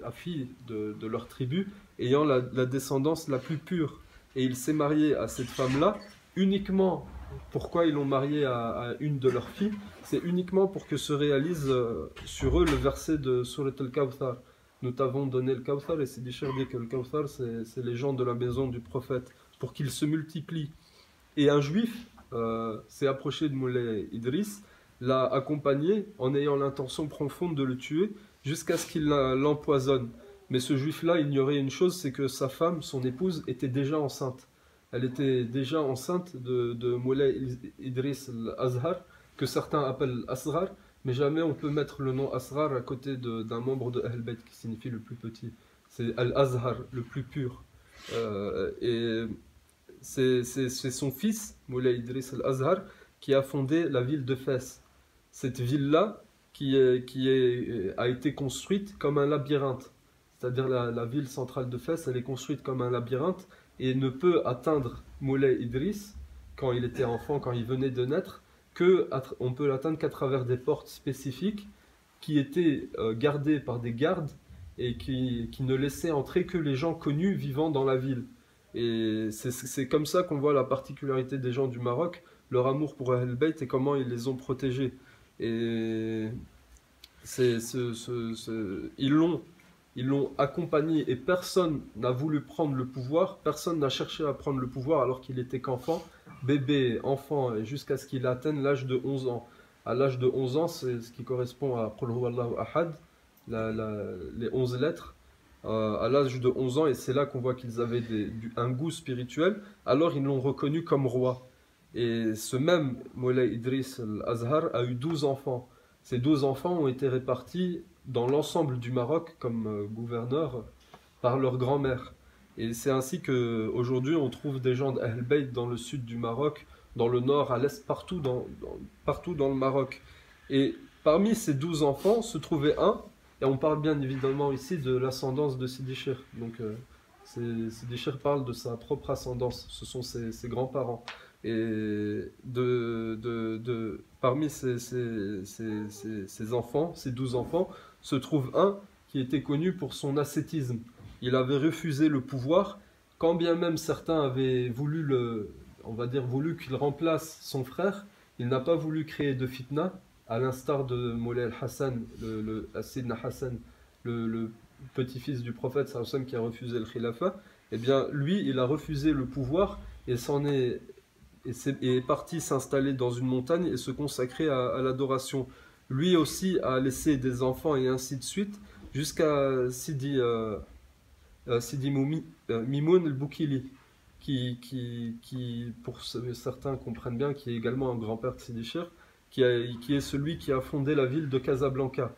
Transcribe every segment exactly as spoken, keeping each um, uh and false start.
la fille de, de leur tribu ayant la, la descendance la plus pure. Et il s'est marié à cette femme-là uniquement. Pourquoi ils l'ont marié à, à une de leurs filles? C'est uniquement pour que se réalise euh, sur eux le verset de Surat al-Kawthar. Nous t'avons donné le Kawthar, et c'est dit que le Kawthar, c'est les gens de la maison du prophète, pour qu'ils se multiplient. Et un juif euh, s'est approché de Moulay Idriss, l'a accompagné en ayant l'intention profonde de le tuer, jusqu'à ce qu'il l'empoisonne. Mais ce juif-là ignorait une chose, c'est que sa femme, son épouse, était déjà enceinte. Elle était déjà enceinte de, de Moulay Idriss al-Azhar, que certains appellent Asghar, mais jamais on peut mettre le nom Asghar à côté d'un membre de Ahl Bayt qui signifie le plus petit. C'est Al-Azhar, le plus pur. Euh, et c'est son fils, Moulay Idriss al-Azhar, qui a fondé la ville de Fès. Cette ville-là, qui, est, qui est, a été construite comme un labyrinthe. C'est-à-dire la, la ville centrale de Fès, elle est construite comme un labyrinthe et ne peut atteindre Moulay Idriss, quand il était enfant, quand il venait de naître, qu'on peut l'atteindre qu'à travers des portes spécifiques qui étaient euh, gardées par des gardes et qui, qui ne laissaient entrer que les gens connus vivant dans la ville. Et c'est comme ça qu'on voit la particularité des gens du Maroc, leur amour pour Ahl Bayt et comment ils les ont protégés. Et c'est ce, ce, ce, ils l'ont ils l'ont accompagné et personne n'a voulu prendre le pouvoir, personne n'a cherché à prendre le pouvoir alors qu'il était qu'enfant, bébé, enfant, jusqu'à ce qu'il atteigne l'âge de onze ans. À l'âge de onze ans, c'est ce qui correspond à Qul Huwallahu Ahad, la, la, les onze lettres. Euh, à l'âge de onze ans, et c'est là qu'on voit qu'ils avaient des, du, un goût spirituel, alors ils l'ont reconnu comme roi. Et ce même Moulay Idriss al-Azhar a eu douze enfants. Ces douze enfants ont été répartis dans l'ensemble du Maroc comme euh, gouverneurs par leur grand-mère. Et c'est ainsi qu'aujourd'hui on trouve des gens d'Ahl Bayt dans le sud du Maroc, dans le nord, à l'est, partout dans, dans, partout dans le Maroc. Et parmi ces douze enfants se trouvait un, et on parle bien évidemment ici de l'ascendance de Sidi Chir. Donc euh, Sidi Chir parle de sa propre ascendance, ce sont ses, ses grands-parents. Et de, de, de, parmi ces, ces, ces, ces, ces enfants, ces douze enfants, se trouve un qui était connu pour son ascétisme. Il avait refusé le pouvoir, quand bien même certains avaient voulu le, on va dire voulu qu'il remplace son frère, il n'a pas voulu créer de fitna, à l'instar de Moulay al-Hassan, le, le Sidna Hassan, le, le petit-fils du prophète sallallahu alayhi wa sallam qui a refusé le khilafa. Eh bien, lui, il a refusé le pouvoir et s'en est et est, est parti s'installer dans une montagne et se consacrer à, à l'adoration. Lui aussi a laissé des enfants et ainsi de suite, jusqu'à Sidi, euh, euh, Sidi Moumi, euh, Mimoun el-Boukili, qui, qui, qui, pour certains comprennent bien, qui est également un grand-père de Sidi Chir, qui, a, qui est celui qui a fondé la ville de Casablanca.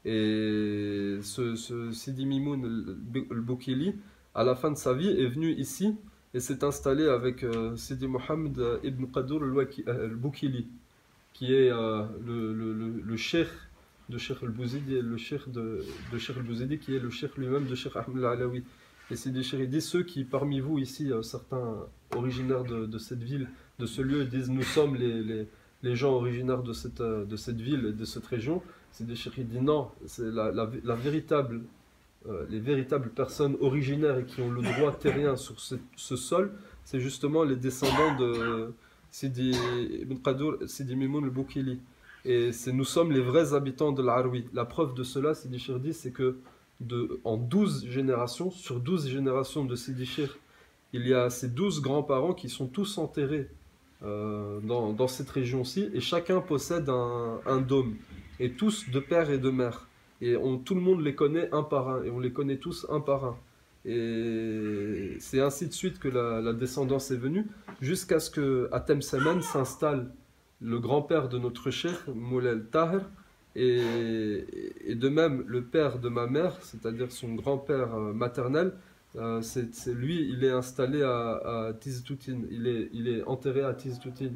Et ce, ce Sidi Mimoun el-Boukili, à la fin de sa vie, est venu ici et s'est installé avec euh, Sidi Mohamed ibn Qadour al-Boukili, qui est euh, le, le, le, le cheikh de Cheikh al-Bouzidi, le cheikh de, de Cheikh al-Bouzidi, qui est le cheikh lui-même de Cheikh Ahmed al-Alawi. Et Sidi Chir dit, ceux qui parmi vous ici, euh, certains originaires de, de cette ville, de ce lieu, disent nous sommes les, les, les gens originaires de cette, euh, de cette ville et de cette région. Sidi Chir dit non, c'est la, la, la véritable Euh, les véritables personnes originaires et qui ont le droit terrien sur ce, ce sol, c'est justement les descendants de Sidi Ibn Qadour, Sidi Mimoun al-Boukili. Et nous sommes les vrais habitants de l'Arwi. La preuve de cela, Sidi Chir dit, c'est que de, en douze générations, sur douze générations de Sidi Chir, il y a ces douze grands-parents qui sont tous enterrés euh, dans, dans cette région-ci, et chacun possède un, un dôme, et tous de père et de mère. Et on, tout le monde les connaît un par un, et on les connaît tous un par un. Et c'est ainsi de suite que la, la descendance est venue, jusqu'à ce qu'à Temsemen s'installe le grand-père de notre cheikh, Moulay el-Tahir, et, et de même le père de ma mère, c'est-à-dire son grand-père maternel, euh, c'est lui, il est installé à, à Tiztoutine, il est, il est enterré à Tiztoutine.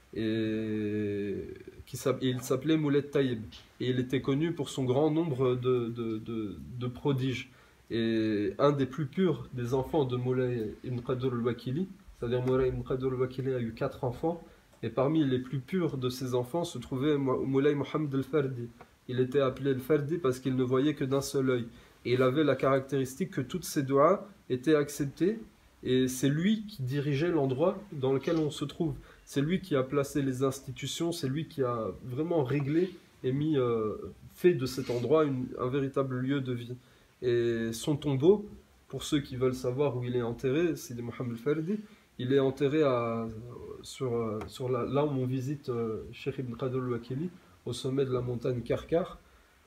Et qui il s'appelait Moulay Taïb et il était connu pour son grand nombre de, de, de, de prodiges, et un des plus purs des enfants de Moulay ibn Qadour al-Wakili, c'est-à-dire Moulay ibn Qadour al-Wakili a eu quatre enfants, et parmi les plus purs de ses enfants se trouvait Moulay Mohamed al-Fardi. Il était appelé al-Fardi parce qu'il ne voyait que d'un seul œil, Et il avait la caractéristique que toutes ses doigts étaient acceptées. Et c'est lui qui dirigeait l'endroit dans lequel on se trouve. C'est lui qui a placé les institutions, c'est lui qui a vraiment réglé et mis, euh, fait de cet endroit une- un véritable lieu de vie. Et son tombeau, pour ceux qui veulent savoir où il est enterré, c'est Mohamed Fardi, il est enterré à, sur, euh, sur la, là où on visite euh, Cheikh Ibn Qadr al-Wakili, au sommet de la montagne Karkar.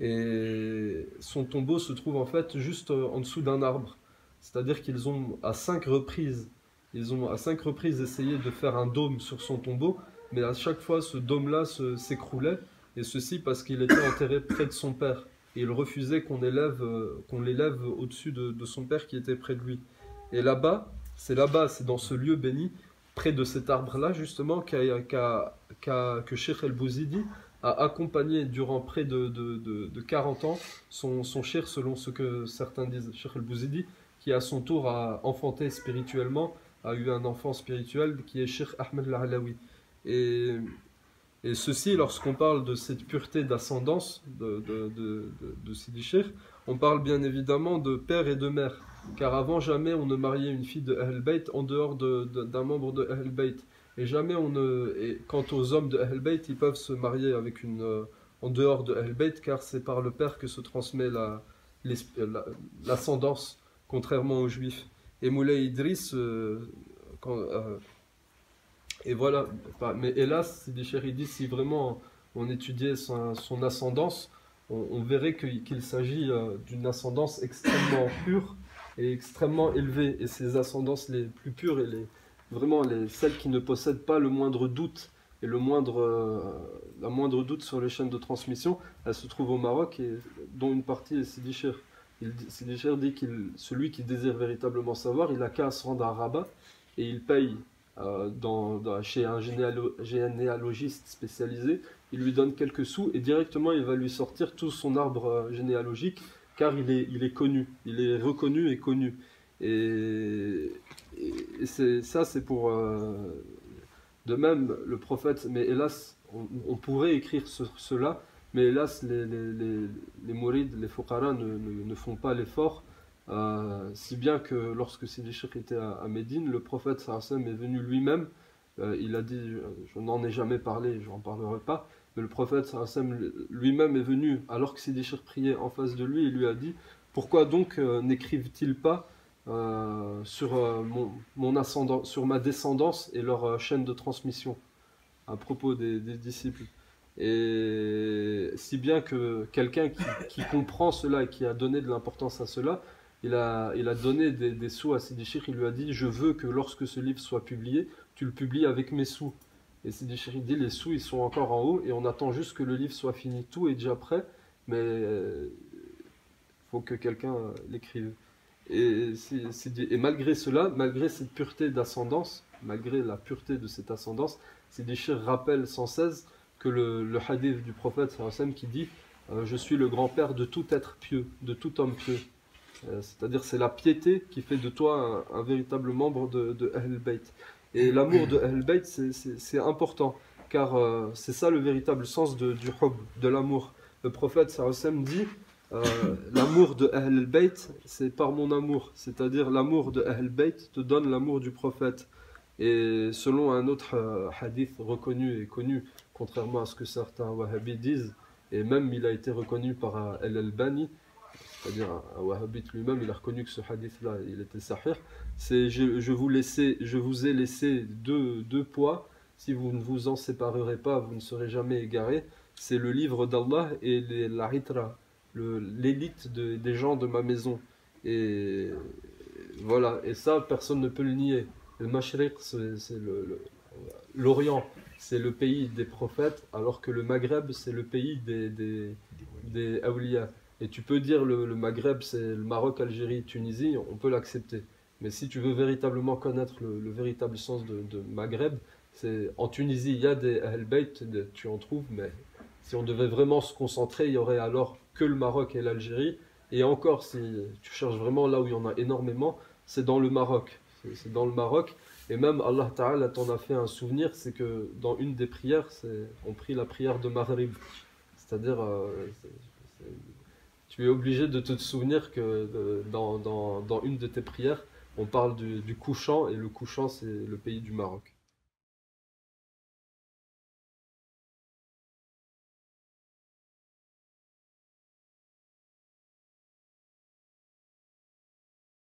Et son tombeau se trouve en fait juste euh, en dessous d'un arbre. C'est-à-dire qu'ils ont à cinq reprises, ils ont à cinq reprises essayé de faire un dôme sur son tombeau, mais à chaque fois ce dôme-là se- s'écroulait, et ceci parce qu'il était enterré près de son père. Et il refusait qu'on élève, euh, qu'on l'élève au-dessus de, de son père qui était près de lui. Et là-bas, c'est là-bas, c'est dans ce lieu béni, près de cet arbre-là justement, qu'a, qu'a- qu'a- que Cheikh El-Bouzidi a accompagné durant près de, de, de, de quarante ans son, son cheikh, selon ce que certains disent, Cheikh El-Bouzidi, qui à son tour a enfanté spirituellement, a eu un enfant spirituel qui est Cheikh Ahmed Al-Alawi. Et, et ceci, lorsqu'on parle de cette pureté d'ascendance de, de, de, de, de Sidi Cheikh, on parle bien évidemment de père et de mère. Car avant, jamais on ne mariait une fille de Ahl Bayt en dehors de- de- d'un membre de Ahl Bayt. Et jamais on ne. Et quant aux hommes de Ahl Bayt, ils peuvent se marier avec une, euh, en dehors de Ahl Bayt, car c'est par le père que se transmet la, l'esp- la- l'ascendance, contrairement aux juifs. Et Moulay Idriss, euh, quand, euh, et voilà. Enfin, mais hélas, Sidi Cheikh il dit, si vraiment on étudiait son, son ascendance, on, on verrait que- qu'il s'agit euh, d'une ascendance extrêmement pure et extrêmement élevée. Et ces ascendances les plus pures et les, vraiment les, celles qui ne possèdent pas le moindre doute et le moindre, euh, la moindre doute sur les chaînes de transmission, elles se trouvent au Maroc, et dont une partie est Sidi Cheikh. Il dit- Sidi Cheikh dit que celui qui désire véritablement savoir, il n'a qu'à se rendre à Rabat et il paye euh, dans, dans- chez un généalo- généalogiste spécialisé, il lui donne quelques sous et directement il va lui sortir tout son arbre euh, généalogique, car il est, il est connu, il est reconnu et connu. Et, et- et c'est, ça, c'est pour. Euh, de même, le prophète, mais hélas, on, on pourrait écrire ce- cela, mais hélas, les, les, les, les mourides, les fuqara ne, ne, ne font pas l'effort. Euh, si bien que lorsque Sidi Cheikh était à, à Médine, le prophète sallam est venu lui-même. Euh, il a dit, je, je n'en ai jamais parlé, je n'en parlerai pas, mais le prophète sallam lui-même est venu, alors que Sidi Cheikh priait en face de lui, et lui a dit, pourquoi donc euh, n'écrivent-ils pas euh, sur, euh, mon, mon ascendant, sur ma descendance et leur euh, chaîne de transmission à propos des, des disciples. Et si bien que quelqu'un qui, qui comprend cela et qui a donné de l'importance à cela, il a, il a donné des, des sous à Sidi Cheikh, il lui a dit, je veux que lorsque ce livre soit publié, tu le publies avec mes sous. Et Sidi Cheikh dit, les sous ils sont encore en haut et on attend juste que le livre soit fini, tout est déjà prêt, mais il faut que quelqu'un euh, l'écrive. Et, c'est- c'est dit- et malgré cela, malgré cette pureté d'ascendance, malgré la pureté de cette ascendance, Sidi Cheikh rappelle sans cesse que le, le hadith du prophète sallallahu alayhi wa sallam qui dit euh, je suis le grand-père de tout être pieux, de tout homme pieux. Euh, c'est-à-dire c'est la piété qui fait de toi un, un véritable membre de, de Ahl Bayt. Et l'amour de Ahl Bayt, c'est- c'est c'est important, car euh, c'est ça le véritable sens de, du hub, de l'amour. Le prophète sallallahu alayhi wa sallam dit euh, l'amour de Ahl Bayt, c'est par mon amour. C'est-à-dire l'amour de Ahl Bayt te donne l'amour du prophète. Et selon un autre euh, hadith reconnu et connu, contrairement à ce que certains wahhabis disent, et même il a été reconnu par euh, Al-Albani, c'est-à-dire un, un wahhabite lui-même, il a reconnu que ce hadith-là, il était sahih, c'est je, je, vous laissais, je vous ai laissé deux, deux poids, si vous ne vous en séparerez pas, vous ne serez jamais égarés. C'est le livre d'Allah et les, la hitra, le- l'élite de- des gens de ma maison. Et voilà, et ça, personne ne peut le nier. Le Mashriq, c'est c'est le- le- l'Orient, c'est le pays des prophètes, alors que le Maghreb, c'est le pays des, des, des awliya. Et tu peux dire le, le Maghreb, c'est le Maroc, Algérie, Tunisie, on peut l'accepter. Mais si tu veux véritablement connaître le, le véritable sens de, de Maghreb, c'est en Tunisie, il y a des Ahl Bayt, de- tu en trouves, mais si on devait vraiment se concentrer, il y aurait alors que le Maroc et l'Algérie. Et encore, si tu cherches vraiment là où il y en a énormément, c'est dans le Maroc. C'est c'est dans le Maroc. Et même Allah Ta'ala t'en a fait un souvenir, c'est que dans une des prières, c'est- on prie la prière de Maghrib. C'est-à-dire, euh, c'est- c'est- tu es obligé de te souvenir que euh, dans, dans, dans une de tes prières, on parle du, du couchant, et le couchant, c'est le pays du Maroc.